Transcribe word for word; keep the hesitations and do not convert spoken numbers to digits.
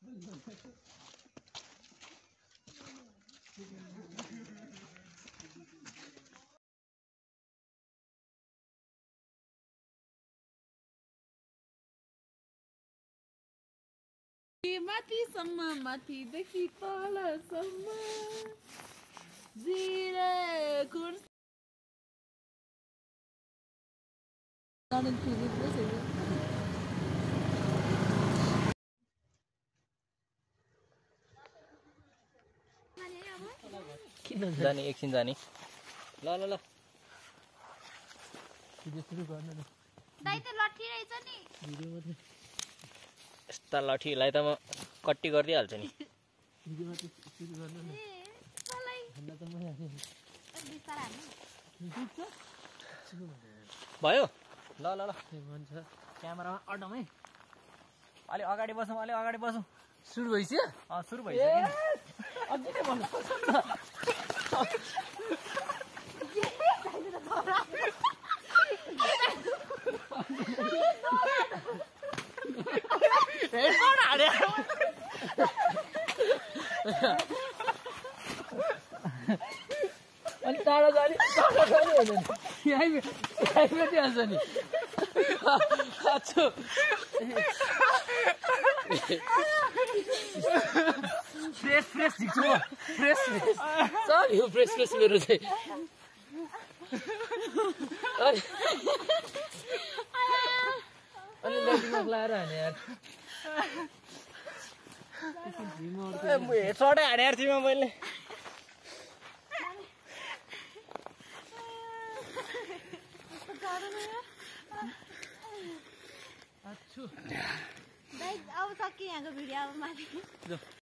माथिसम्म माथिदेखि तलसम्म जिरे कुर्सी किन जाने एकछिन जाने ल ल ल सुरु गर्न न दाइ त लट्ठी रहेछ नि भिडियोमा त यस्ता लट्ठीलाई त म कट्टी गरिदिइहाल्छु नि भिडियोमा त सुरु गर्न न भन्दा त म भयो ल ल ल भन्छ क्यामेरामा अडम है अलि अगाडि बसौँ अलि अगाडि बसौँ सुरु भइसक्यो अँ सुरु भइसक्यो अझै नै भन्नु हेडफोन हाल्यो अनि टाढा जाने टाढा जाने हुँदैन यहीँ यहीँ भेटिहाल्छ नि फ्रेस फ्रेस झिक्छु म फ्रेस फ्रेस सब यो फ्रेस फ्रेस मेरो चाहिँ अनि लाइटिङमा लाएर हाने यार हेडसटै हानेर थिएँ म मैले अब सक्यो यहाँको भिडियो अब माथि